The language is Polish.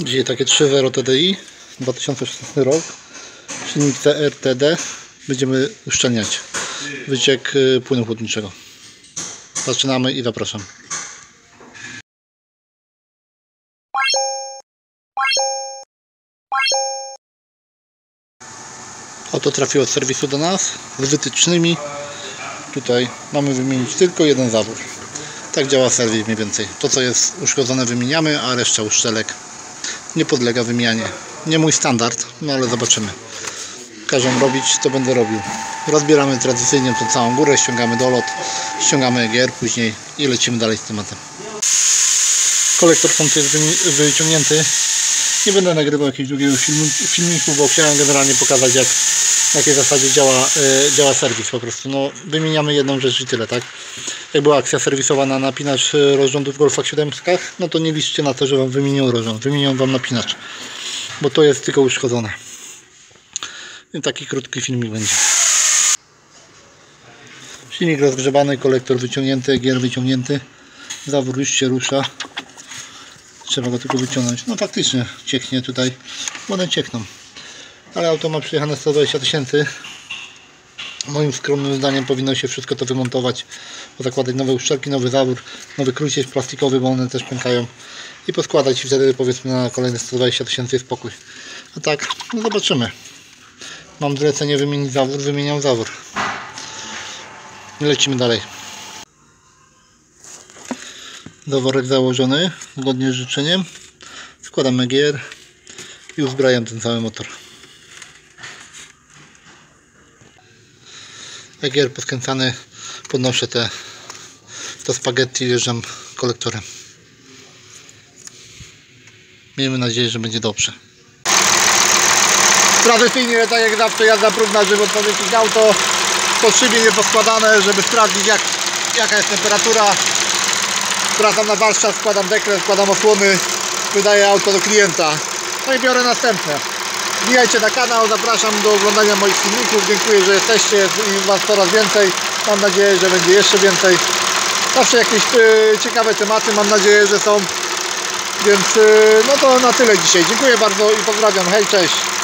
Dzisiaj takie 3.0 TDI 2016 rok, silnik CRTD. Będziemy uszczelniać wyciek płynu chłodniczego. Zaczynamy i zapraszam. Auto trafiło z serwisu do nas z wytycznymi. Tutaj mamy wymienić tylko jeden zawór. Tak działa serwis mniej więcej. To, co jest uszkodzone, wymieniamy, a reszta uszczelek nie podlega wymianie. Nie mój standard, no ale zobaczymy. Każą robić, to będę robił. Rozbieramy tradycyjnie tą całą górę, ściągamy dolot, ściągamy EGR później i lecimy dalej z tematem. Kolektor stąd jest wyciągnięty. Nie będę nagrywał jakiegoś drugiego filmiku, bo chciałem generalnie pokazać, na jakiej zasadzie działa serwis po prostu. No, wymieniamy jedną rzecz i tyle, tak? Jak była akcja serwisowa na napinacz rozrządu w Golfach 7, no to nie liczcie na to, że Wam wymienią rozrząd. Wymienią Wam napinacz, bo to jest tylko uszkodzone. I taki krótki filmik będzie. Silnik rozgrzebany, kolektor wyciągnięty, EGR wyciągnięty. Zawór już się rusza. Trzeba go tylko wyciągnąć. No faktycznie cieknie tutaj, bo one ciekną. Ale auto ma przyjechane 120 000. Moim skromnym zdaniem powinno się wszystko to wymontować, zakładać nowe uszczelki, nowy zawór, nowy kruciec plastikowy, bo one też pękają, i poskładać, i wtedy powiedzmy na kolejne 120 000 jest spokój. A tak, no zobaczymy. Mam zlecenie wymienić zawór, wymieniam zawór. Lecimy dalej. Zaworek założony, zgodnie z życzeniem. Składam EGR i uzbrajam ten cały motor. EGR poskręcany, podnoszę to spaghetti, wjeżdżam kolektorem. Miejmy nadzieję, że będzie dobrze. Tradycyjnie, tak jak zawsze, jazda próbna, żeby odpowiedzieć auto po szybie nieposkładane, żeby sprawdzić jaka jest temperatura. Wracam na warsztat, składam dekret, składam osłony, wydaję auto do klienta. No i biorę następne. Wbijajcie na kanał, zapraszam do oglądania moich filmików. Dziękuję, że jesteście, jest Was coraz więcej. Mam nadzieję, że będzie jeszcze więcej. Zawsze jakieś ciekawe tematy, mam nadzieję, że są. Więc no to na tyle dzisiaj. Dziękuję bardzo i pozdrawiam. Hej, cześć!